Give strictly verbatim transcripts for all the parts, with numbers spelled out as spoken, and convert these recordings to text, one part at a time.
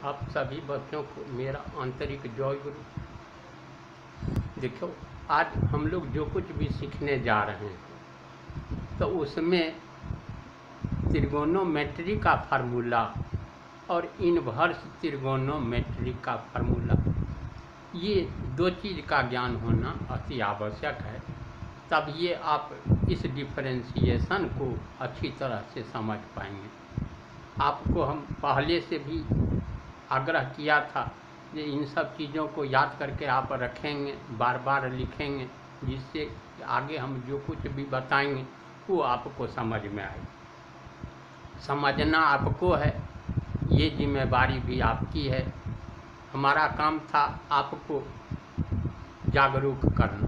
आप सभी बच्चों को मेरा आंतरिक जय गुरु। देखो, आज हम लोग जो कुछ भी सीखने जा रहे हैं तो उसमें त्रिगोनोमेट्री का फार्मूला और इन्वर्स त्रिगोनोमेट्री का फार्मूला, ये दो चीज़ का ज्ञान होना अति आवश्यक है। तब ये आप इस डिफरेंशिएशन को अच्छी तरह से समझ पाएंगे। आपको हम पहले से भी आग्रह किया था कि इन सब चीज़ों को याद करके आप रखेंगे, बार बार लिखेंगे, जिससे आगे हम जो कुछ भी बताएंगे वो आपको समझ में आए। समझना आपको है, ये जिम्मेवारी भी आपकी है। हमारा काम था आपको जागरूक करना।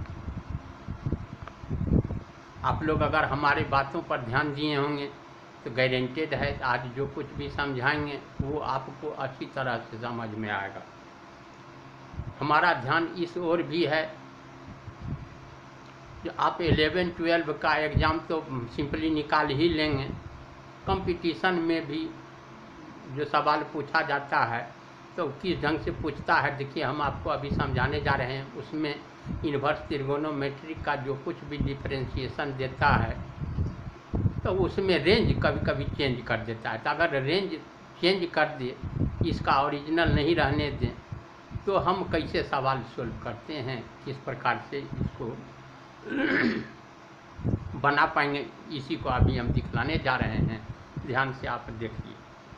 आप लोग अगर हमारे बातों पर ध्यान दिए होंगे तो गारंटेड है आज जो कुछ भी समझाएंगे वो आपको अच्छी तरह से समझ में आएगा। हमारा ध्यान इस ओर भी है कि आप इलेवन ट्वेल्व का एग्ज़ाम तो सिंपली निकाल ही लेंगे। कंपटीशन में भी जो सवाल पूछा जाता है तो किस ढंग से पूछता है, देखिए हम आपको अभी समझाने जा रहे हैं। उसमें इन्वर्स त्रिगोनोमेट्रिक का जो कुछ भी डिफरेंशिएशन देता है तो उसमें रेंज कभी कभी चेंज कर देता है। तो अगर रेंज चेंज कर दे, इसका ओरिजिनल नहीं रहने दें, तो हम कैसे सवाल सोल्व करते हैं, किस प्रकार से इसको बना पाएंगे, इसी को अभी हम दिखलाने जा रहे हैं। ध्यान से आप देखिए।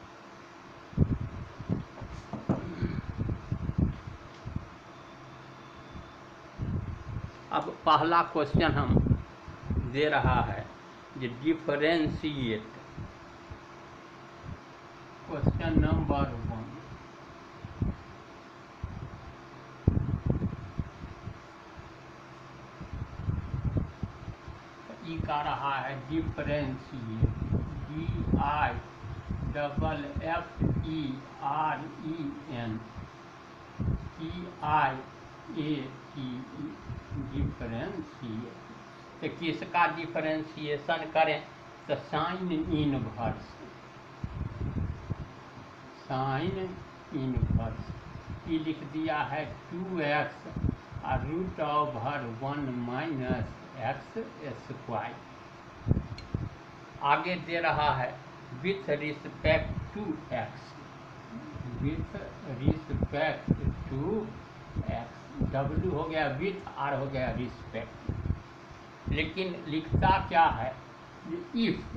अब पहला क्वेश्चन हम दे रहा है कि डिफरेंशिएट। क्वेश्चन नंबर वन, ई का रहा है differentiate, D I double F E R E N E I A T E, differentiate. तो किसका डिफरेंशिएशन करें तो साइन इनवर्स, साइन इनवर्स ये लिख दिया है two X root over one minus x square. आगे दे रहा है with respect to X, with respect to X, W हो गया विथ, आर हो गया रिस्पेक्ट। लेकिन लिखता क्या है, इफ।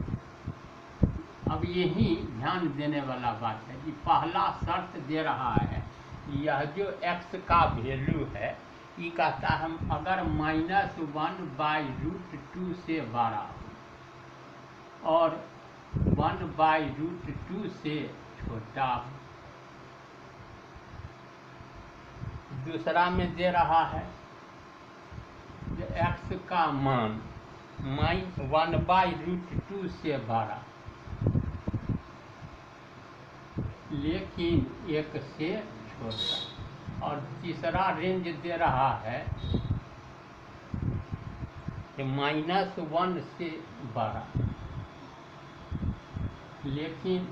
अब यही ध्यान देने वाला बात है कि पहला शर्त दे रहा है, यह जो x का वैल्यू है, ये कहता है हम अगर minus one by root two से बड़ा और वन बाई रूट टू से छोटा। दूसरा में दे रहा है x का मान minus one by root two से बड़ा लेकिन एक से छोटा। और तीसरा रेंज दे रहा है कि माइनस वन से बड़ा लेकिन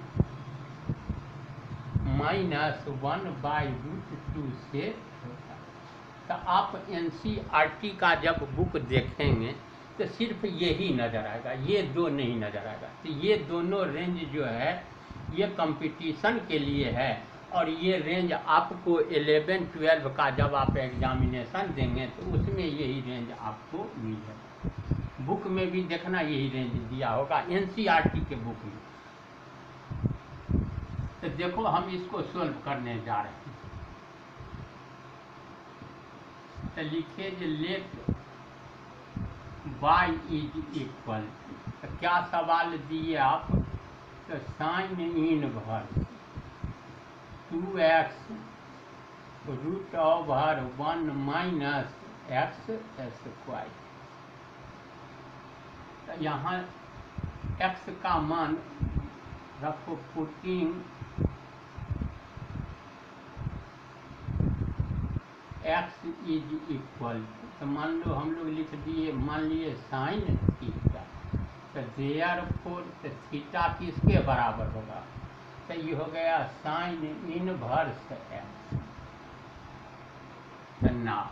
minus one by root two से छोटा। तो आप एन सी आर टी का जब बुक देखेंगे तो सिर्फ यही नज़र आएगा, ये दो नहीं नज़र आएगा। तो ये दोनों रेंज जो है ये कंपटीशन के लिए है, और ये रेंज आपको इलेवन ट्वेल्व का जब आप एग्जामिनेशन देंगे तो उसमें यही रेंज आपको मिलेगा। बुक में भी देखना यही रेंज दिया होगा, एन सी आर टी के बुक में। तो देखो हम इसको सोल्व करने जा रहे हैं। तो लिखिए जो लेट y इज इक्वल, तो क्या सवाल दिए आप, तो sine inverse two X root over one minus x square. तो यहाँ x का मान रखो, पुटिंग x इज इक्वल, तो मान लो हम लोग लिख दिए, मान लिए साइन थीटा। तो देयरफॉर थीटा किसके बराबर होगा, तो ये हो गया साइन इनवर्स एक्स। तो नाउ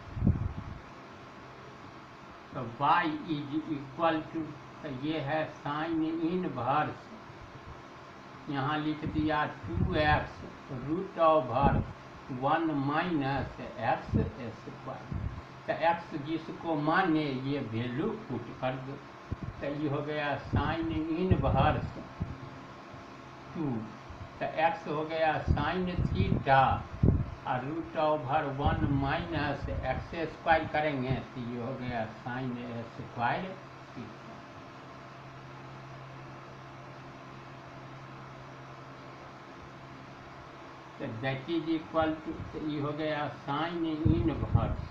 तो y इज इक्वल टू, तो ये है साइन इनवर्स, यहाँ लिख दिया two X root over one minus x square. तो x जिसको माने ये वैल्यू पुट कर दो। तो ये हो गया साइन इनवर्स टू, तो x हो गया साइन थीटा और root over one minus x square करेंगे तो ये हो गया साइन स्क्वायर थीटा। तो दैट इज इक्वल टू, तो ये हो गया साइन इनवर्स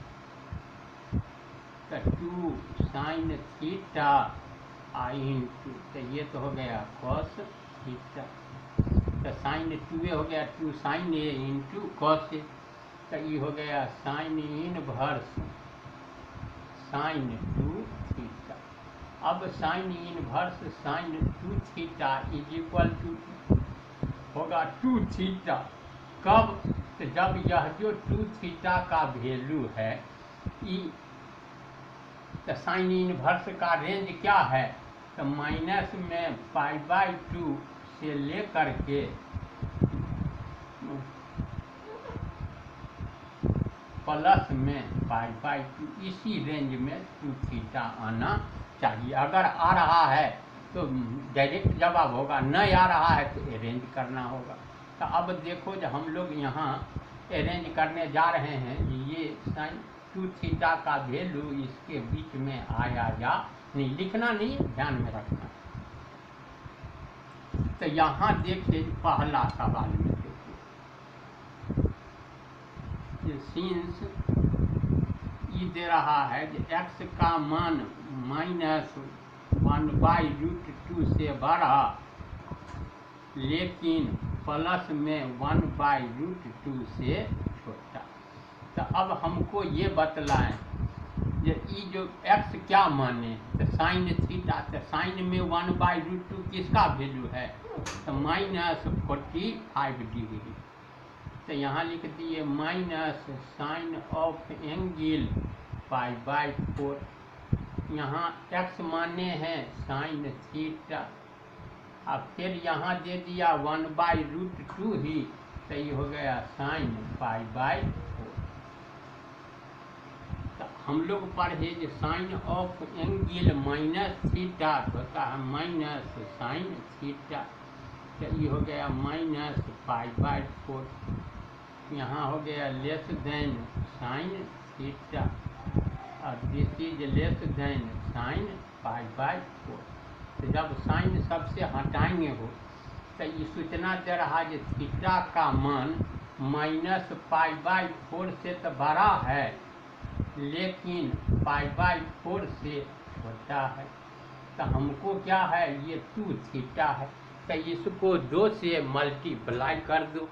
तो two sine theta I into, तो ये तो हो गया कॉस थीटा। तो साइन टू ए हो गया two sine A into cos A. तो ये हो गया sine inverse sine two theta. अब sine inverse sine two theta is equal to होगा टू थीटा। कब? तो जब यह जो टू थीटा का वैल्यू है ई, तो साइन इनवर्स का रेंज क्या है? तो माइनस में पाई बाई टू से लेकर के प्लस में पाई बाई टू, इसी रेंज में टू थीटा आना चाहिए। अगर आ रहा है तो डायरेक्ट जवाब होगा, नहीं आ रहा है तो अरेंज करना होगा। तो अब देखो जब हम लोग यहाँ अरेंज करने जा रहे हैं, ये साइन टू थीटा का वैल्यू इसके बीच में आया या नहीं, लिखना नहीं, ध्यान में रखना। तो यहाँ देखिए पहला सवाल में देखिए सीन्स ये दे रहा है कि x का मान minus one by root two से बड़ा लेकिन प्लस में वन बाई रूट टू से छोटा। तो अब हमको ये बतलाएं ये ई जो x क्या माने, तो साइन थीटा, तो साइन में वन बाई रूट टू किसका वैल्यू है? तो माइनस फोर्टी फाइव डिग्री। तो यहाँ लिख दिए minus sine of angle pi by four. यहाँ x माने हैं साइन थीटा, अब फिर यहाँ दे दिया वन बाई रूट टू ही, तो ये हो गया साइन पाई बाई फोर। तो हम लोग पढ़े जो sine of angle minus theta होता है माइनस साइन थीटा। तो ये हो गया माइनस पाई बाई फोर, यहाँ हो गया लेस देन साइन थीटा और this is less than sine pi by four. तो जब साइन सबसे हटाएंगे हो तो ये सूचना दे रहा है थीटा का मान माइनस पाई बाई फोर से तो बड़ा है लेकिन पाई बाई फोर से छोटा है। तो हमको क्या है, ये टू थीटा है, तो इसको दो से मल्टीप्लाई कर दो।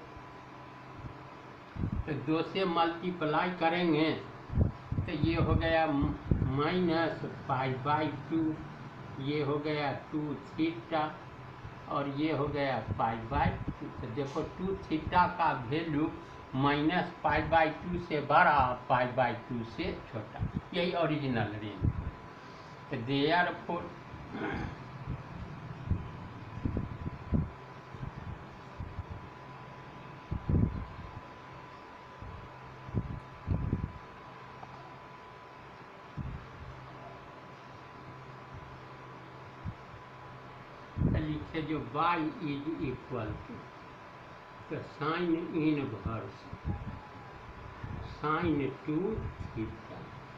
तो दो से मल्टीप्लाई करेंगे तो ये हो गया माइनस पाई बाई टू, ये हो गया टू थीटा और ये हो गया पाई बाई टू। तो देखो टू थीटा का value minus pi by two से बड़ा, पाई बाई टू से छोटा, यही ओरिजिनल रेंज। तो देयरफॉर लिखे जो y इज इक्वल टू तो sine inverse sine two theta.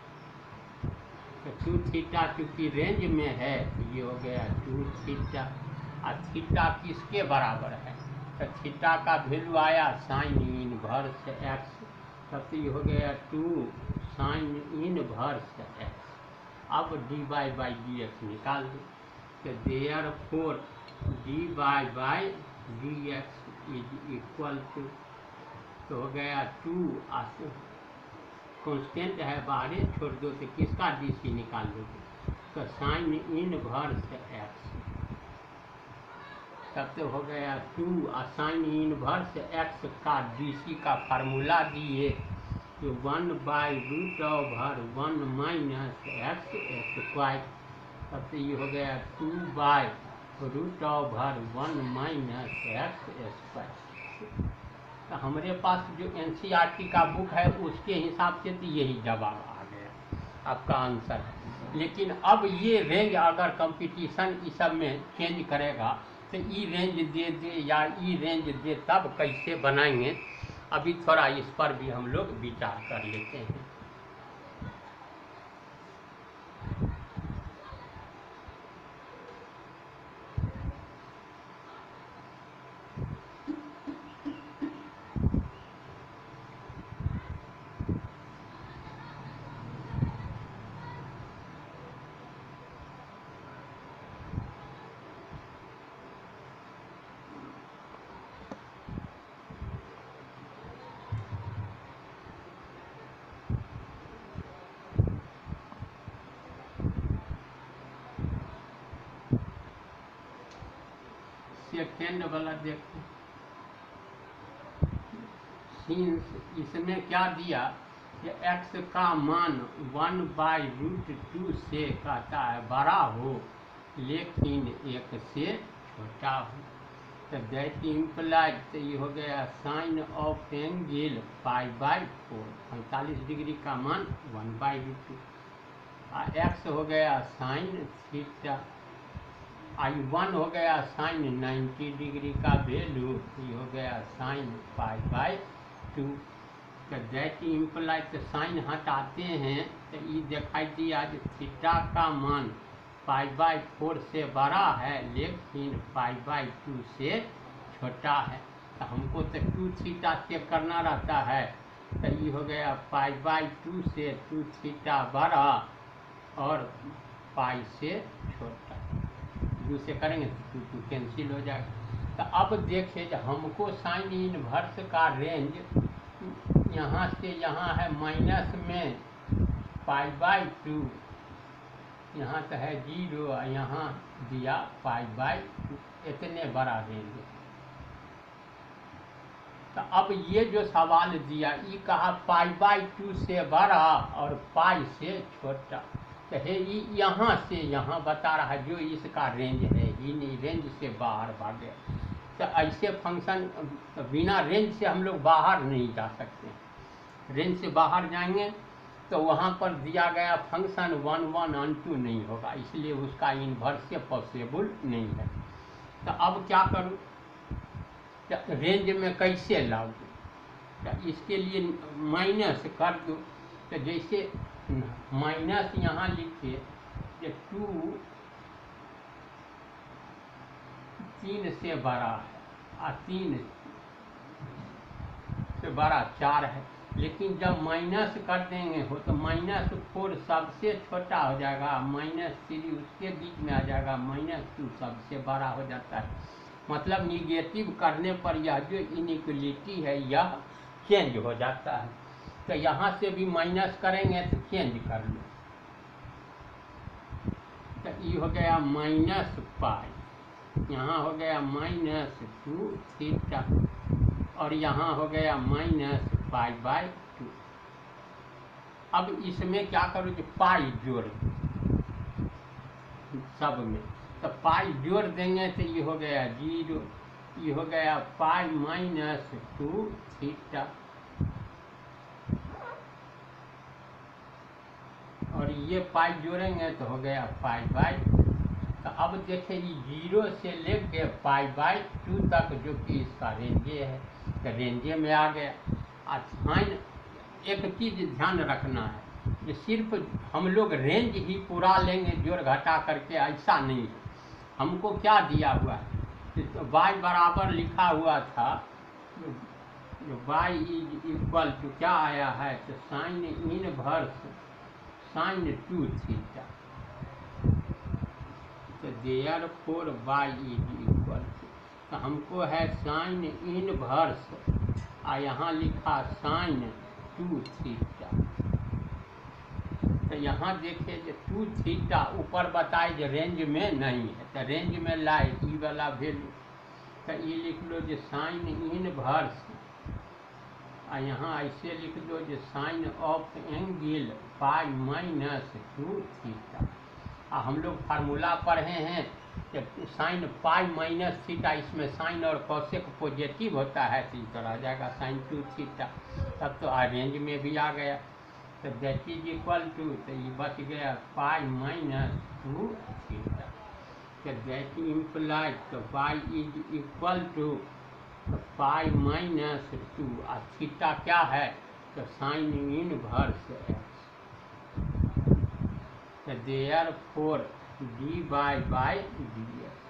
तो टू थीटा चूँकि रेंज में है तो ये हो गया टू थीटा। और थीटा किसके बराबर है? तो थीटा का वैल्यू आया साइन इनवर्स एक्स, तब तो ये हो गया टू साइन इनवर्स एक्स। अब d y by d x निकाल दो। तो therefore d y by d x is equal to, तो हो गया टू कॉन्स्टेंट है बाहर छोड़ दो तो किसका डी सी निकाल दोगे? तो साइन इनवर्स एक्स तब तो हो गया टू साइन इनवर्स एक्स का डीसी का फार्मूला दिए तो one by root over one minus x square. तब तो ये हो गया two by root over one minus x square. तो हमारे पास जो एनसीईआरटी का बुक है उसके हिसाब से तो यही जवाब आ गया आपका आंसर है। लेकिन अब ये रेंज अगर कंपटीशन इस सब में चेंज करेगा तो ई रेंज दे दे या ई रेंज दे तब कैसे बनाएंगे, अभी थोड़ा इस पर भी हम लोग विचार कर लेते हैं। सेकेंड वाला देखो, सिंस इसमें क्या दिया कि x का मान वन बाई रूट टू से कहता है बड़ा हो लेकिन एक से छोटा हो। तो दैट इम्प्लाइज तो ये हो गया sine of angle pi by four, पैंतालीस डिग्री का मान one by root two. X हो गया साइन थीटा, आई वन हो गया साइन नाइन्टी डिग्री का वैल्यू, ये हो गया साइन पाई बाई टू। तो दैट इम्प्लाई तो साइन हटाते हैं तो ये दिखाई दिया जो थीटा का मान पाई बाई फोर से बड़ा है लेकिन पाई बाई टू से छोटा है। तो हमको तो टू थीटा चेक करना रहता है, तो ये हो गया पाई बाई टू से टू थीटा बड़ा और पाई से छोटा, से करेंगे तो टू टू कैंसिल हो जाएगा। तो अब देखिए जब हमको साइन इनवर्स का रेंज यहाँ से यहाँ है माइनस में पाई बाई टू, यहाँ तो है जीरो, यहाँ दिया पाई बाई टू, इतने बड़ा रेंज। तो अब ये जो सवाल दिया ये कहा पाई बाई टू से बड़ा और पाई से छोटा, तो है ये यहाँ से यहाँ बता रहा है जो इसका रेंज है ये नहीं रेंज से बाहर भागे। तो ऐसे फंक्शन तो बिना रेंज से हम लोग बाहर नहीं जा सकते। रेंज से बाहर जाएंगे तो वहाँ पर दिया गया function one one onto नहीं होगा, इसलिए उसका इन्वर्स पॉसिबल नहीं है। तो अब क्या करूँ, तो रेंज में कैसे लाऊँ, तो इसके लिए माइनस कर दो। तो जैसे माइनस यहाँ लिखिए कि टू तीन से बड़ा है और तीन से बड़ा चार है, लेकिन जब माइनस कर देंगे हो तो माइनस फोर सबसे छोटा हो जाएगा, माइनस थ्री उसके बीच में आ जाएगा, माइनस टू सबसे बड़ा हो जाता है। मतलब निगेटिव करने पर यह जो इनइक्वलिटी है यह चेंज हो जाता है। तो यहाँ से भी माइनस करेंगे तो चेंज कर लो, तो ये हो गया माइनस पाई, यहाँ हो गया माइनस टू थीटा और यहाँ हो गया माइनस पाई बाई टू। अब इसमें क्या करो कि पाई जोड़ सब में, तो पाई जोड़ देंगे तो ये हो गया जीरो, ये हो गया पाई माइनस टू थीटा और ये पाई जोड़ेंगे तो हो गया पाई बाई। तो अब देखें ये जीरो से लेके पाई बाई टू तक जो कि इसका रेंजे है, तो रेंजे में आ गया। साइन एक चीज़ ध्यान रखना है कि सिर्फ हम लोग रेंज ही पूरा लेंगे जोड़ घटा करके, ऐसा नहीं है। हमको क्या दिया हुआ है तो वाई बराबर लिखा हुआ था, जो वाई इज इक्वल टू क्या आया है तो sine inverse sine two theta, तो therefore y is equal to, तो हमको है साइन इनवर्स और यहाँ लिखा साइन टू थीटा। तो यहाँ देखिए जो टू थीटा ऊपर बताए जो रेंज में नहीं है, तो रेंज में लाए ई वाला वैल्यू, तो ये लिख लो जो साइन इनवर्स, आ यहाँ ऐसे लिख दो जो sine of angle pi minus two theta. आ हम लोग फार्मूला पढ़े हैं कि साइन पाई माइनस थीटा, इसमें साइन और कॉसेक पॉजिटिव होता है तो इधर आ जाएगा साइन टू थीटा। तब तो आ रेंज में भी आ गया, तो दैट इज इक्वल टू, तो ये बच गया पाई माइनस टू थीटा। तो दैट इम्प्लाइज तो pi is equal to pi minus two, और थीटा क्या है तो साइन इनवर्स एक्स। तो therefore d by by d x.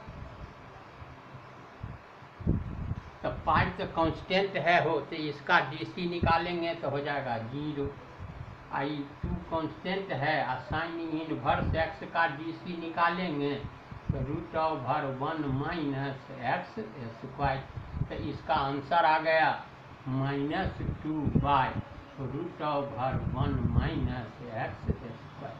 तो पाई तो कांस्टेंट है हो, तो इसका डीसी निकालेंगे तो हो जाएगा जीरो। आई टू कांस्टेंट है, और साइन इनवर्स एक्स का डीसी निकालेंगे तो root over one minus x square. तो इसका आंसर आ गया minus two by root over one minus x square.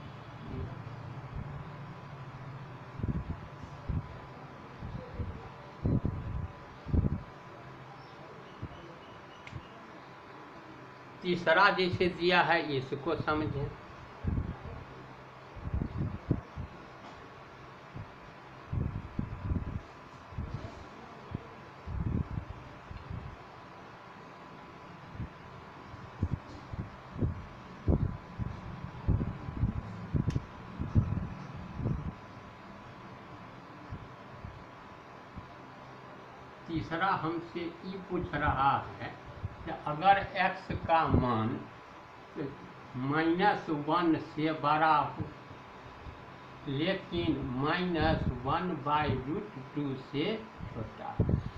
तीसरा जैसे दिया है इसको समझें। तीसरा हमसे ये पूछ रहा है कि अगर x का मान माइनस वन से बड़ा हो लेकिन minus one by root two से छोटा,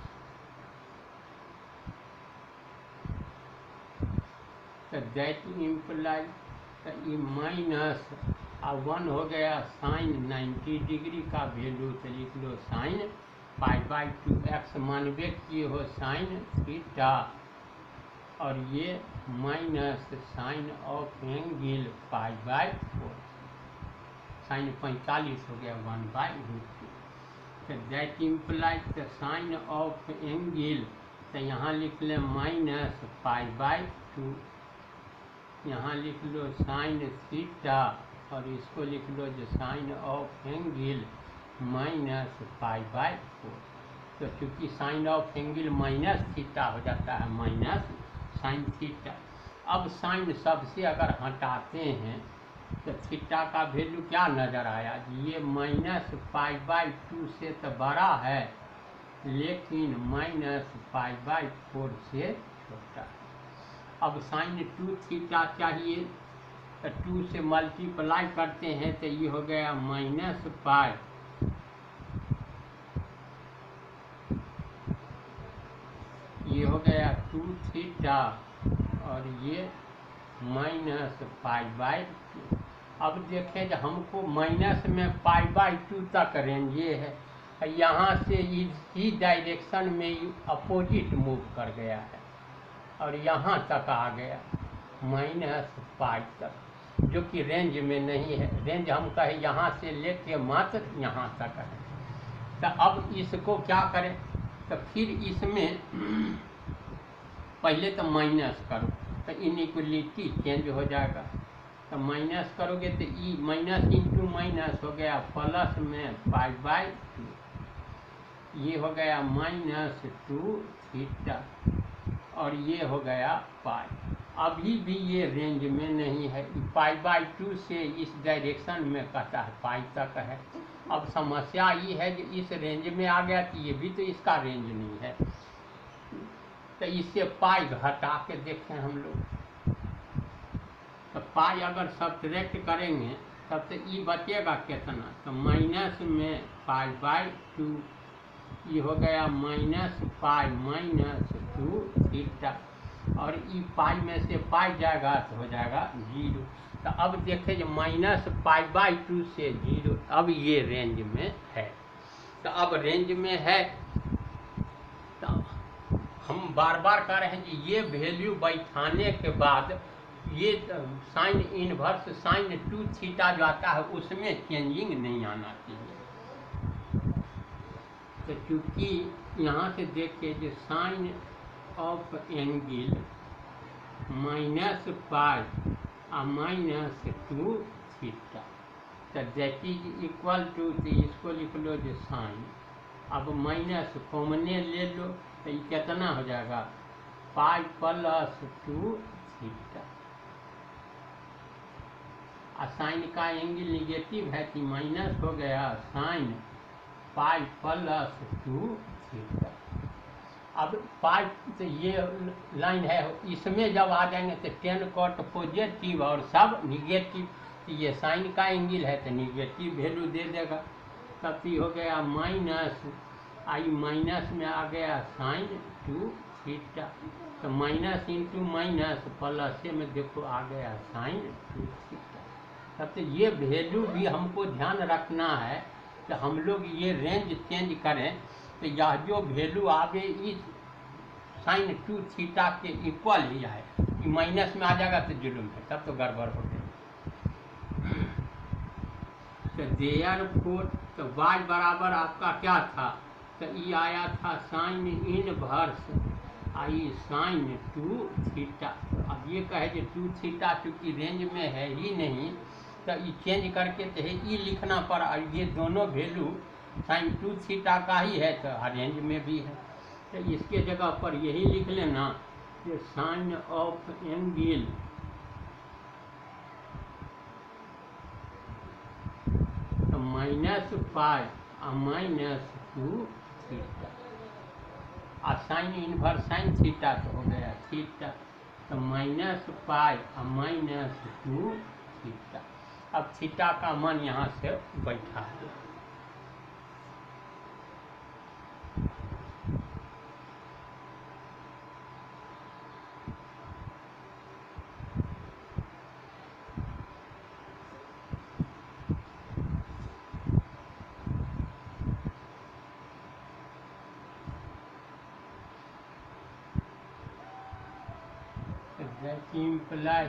तो दैट इम्प्लाइज तो ये माइनस और वन हो गया साइन नाइन्टी डिग्री का वैल्यू, तो लिख लो sine pi by two. X मानवे किए हो साइन थीटा, और ये minus sine of angle pi by four, sine पैंतालीस हो गया वन बाई रूट टू। तो that implies the sine of angle, तो यहाँ लिख लें माइनस पाई बाई टू, यहाँ लिख लो साइन थीटा, और इसको लिख लो जो sine of angle minus pi by four. तो चूँकि sine of angle minus theta हो जाता है माइनस साइन थीटा। अब साइन सबसे अगर हटाते हैं तो थीटा का वैल्यू क्या नज़र आया, ये माइनस पाई बाई टू से तो बड़ा है लेकिन माइनस पाई बाई फोर से छोटा है। अब साइन टू थीटा चाहिए तो टू से मल्टीप्लाई करते हैं तो ये हो गया माइनस पाई, ये हो गया टू थीटा, और ये माइनस पाई बाई टू। अब देखें जो हमको माइनस में पाई बाई टू तक रेंज ये है, यहाँ से इसी डायरेक्शन में अपोजिट मूव कर गया है और यहाँ तक आ गया माइनस पाई तक, जो कि रेंज में नहीं है। रेंज हम कहे यहाँ से लेके मात्र यहाँ तक है। तो अब इसको क्या करें, तो फिर इसमें पहले तो माइनस करो तो इनइक्वलिटी चेंज हो जाएगा। तो माइनस करोगे तो ई माइनस इंटू माइनस हो गया प्लस में पाई बाई टू, ये हो गया माइनस टू थीटा, और ये हो गया पाई। अभी भी ये रेंज में नहीं है, पाई बाई टू से इस डायरेक्शन में कहता है पाई तक है। अब समस्या ये है कि इस रेंज में आ गया तो ये भी तो इसका रेंज नहीं है, तो इससे पाई घटा के देखें हम लोग। तो पाई अगर सब्ट्रैक्ट करेंगे तब तो ई बचेगा कितना, तो माइनस में पाई बाई टू, ये हो गया minus pi minus two theta, और ई पाई में से पाई जाएगा तो हो जाएगा जीरो। तो अब देखें जो माइनस पाई बाई टू से जीरो, अब ये रेंज में है। तो अब रेंज में है तो हम बार बार कह रहे हैं कि ये वैल्यू बैठाने के बाद ये sine inverse sine two theta जो आता है उसमें चेंजिंग नहीं आना चाहिए। तो चूँकि यहाँ से देखिए जो sine of angle minus pi और माइनस टू थीटा, तो दैट इज इक्वल टू, इसको लिख लो जो साइन, अब माइनस कॉमने ले लो तो ये कितना हो जाएगा, पाई प्लस टू थीटा। और साइन का एंगल निगेटिव है कि माइनस हो गया sine pi plus two theta. अब पाई तो ये लाइन है, इसमें जब आ जाएंगे तो टेन कॉट पॉजिटिव और सब निगेटिव, तो ये साइन का एंगल है तो निगेटिव वैल्यू दे देगा। तब ये हो गया माइनस, आई माइनस में आ गया साइन टू थीटा, तो माइनस इंटू माइनस प्लस में देखो आ गया साइन टू थीटा। तब तो ये वैल्यू भी हमको ध्यान रखना है कि हम लोग ये रेंज चेंज करें तो यह जो वैल्यू आवे इस साइन टू थीटा के इक्वल ही आए, माइनस में आ जाएगा तो जुलूम है, तब तो गड़बड़ हो गई। तो देयर फोर, तो y बराबर आपका क्या था, तो ये आया था साइन इनवर्स आई साइन टू थीटा। अब ये कहे जो टू थीटा चूँकि रेंज में है ही नहीं, तो ये चेंज करके तो ई लिखना पड़ा, ये दोनों वैल्यू साइन टू थीटा का ही है तो रेंज में भी है, तो इसके जगह पर यही लिख लेना कि साइन ऑफ एंगल तो माइनस पाई और माइनस टू थीटा, और साइन इनवर्स साइन थीटा तो हो गया थीटा, तो माइनस पाई और माइनस टू थीटा। अब थीटा का मान यहाँ से बैठा है, that implies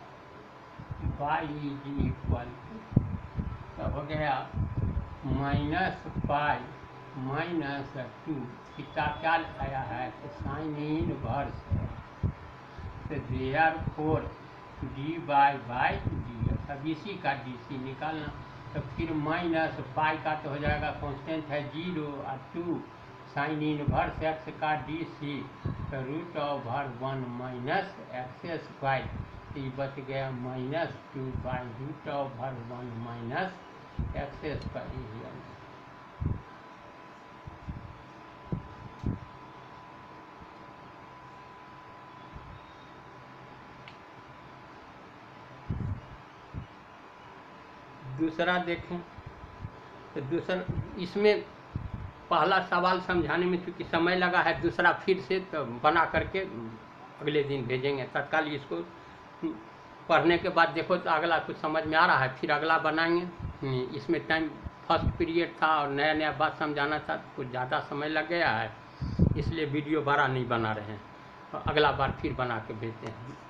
y is equal तो हो गया minus pi minus two, theta क्या आया है तो साइन इनवर्स है, तो therefore d by by d, अब इसी का डी सी निकालना, तो फिर माइनस पाई का तो हो जाएगा कांस्टेंट है जीरो, और टू साइन इनवर्स एक्स का डी सी, तो root over one minus x square, तो ये बच गया minus two by root over one minus x square. दूसरा देखें तो दूसरा, इसमें पहला सवाल समझाने में चूँकि समय लगा है, दूसरा फिर से तो बना करके अगले दिन भेजेंगे। तत्काल इसको पढ़ने के बाद देखो तो अगला कुछ समझ में आ रहा है, फिर अगला बनाएंगे। इसमें टाइम फर्स्ट पीरियड था और नया नया बात समझाना था, तो कुछ ज़्यादा समय लग गया है, इसलिए वीडियो बड़ा नहीं बना रहे हैं, अगला बार फिर बना के भेजते हैं।